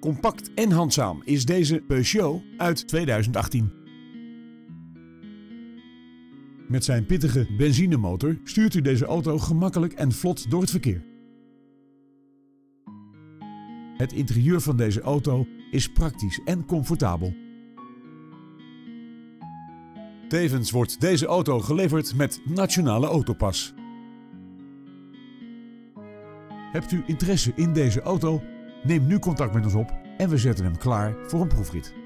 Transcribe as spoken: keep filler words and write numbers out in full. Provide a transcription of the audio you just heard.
Compact en handzaam is deze Peugeot uit tweeduizend achttien. Met zijn pittige benzinemotor stuurt u deze auto gemakkelijk en vlot door het verkeer. Het interieur van deze auto is praktisch en comfortabel. Tevens wordt deze auto geleverd met Nationale Autopas. Hebt u interesse in deze auto? Neem nu contact met ons op en we zetten hem klaar voor een proefrit.